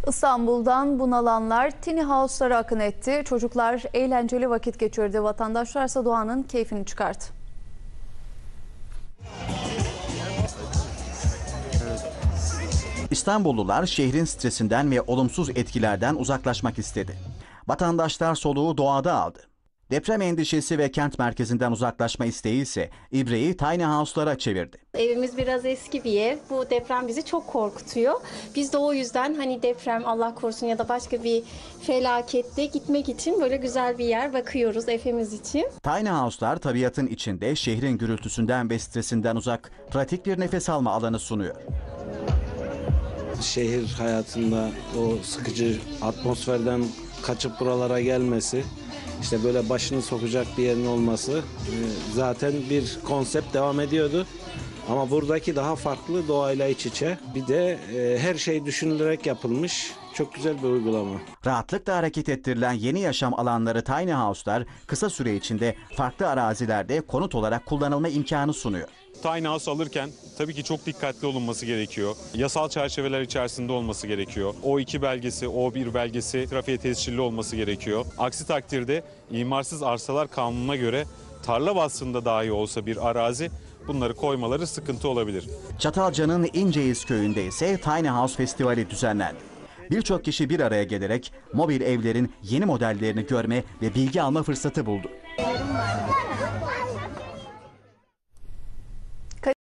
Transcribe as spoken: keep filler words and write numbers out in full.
İstanbul'dan bunalanlar tiny house'lara akın etti. Çocuklar eğlenceli vakit geçirdi. Vatandaşlarsa doğanın keyfini çıkarttı. İstanbullular şehrin stresinden ve olumsuz etkilerden uzaklaşmak istedi. Vatandaşlar soluğu doğada aldı. Deprem endişesi ve kent merkezinden uzaklaşma isteği ise ibreyi tiny house'lara çevirdi. Evimiz biraz eski bir ev. Bu deprem bizi çok korkutuyor. Biz de o yüzden hani deprem Allah korusun ya da başka bir felakette gitmek için böyle güzel bir yer bakıyoruz evimiz için. Tiny house'lar tabiatın içinde şehrin gürültüsünden ve stresinden uzak, pratik bir nefes alma alanı sunuyor. Şehir hayatında o sıkıcı atmosferden kaçıp buralara gelmesi, işte böyle başını sokacak bir yerin olması zaten bir konsept devam ediyordu. Ama buradaki daha farklı, doğayla iç içe. Bir de her şey düşünülerek yapılmış. Çok güzel bir uygulama. Rahatlıkla hareket ettirilen yeni yaşam alanları tiny house'lar kısa süre içinde farklı arazilerde konut olarak kullanılma imkanı sunuyor. Tiny house alırken tabii ki çok dikkatli olunması gerekiyor. Yasal çerçeveler içerisinde olması gerekiyor. O iki belgesi, O bir belgesi trafiğe tescilli olması gerekiyor. Aksi takdirde imarsız arsalar kanununa göre tarla vasfında dahi olsa bir arazi bunları koymaları sıkıntı olabilir. Çatalca'nın İnceyiz köyünde ise Tiny House Festivali düzenlendi. Birçok kişi bir araya gelerek mobil evlerin yeni modellerini görme ve bilgi alma fırsatı buldu.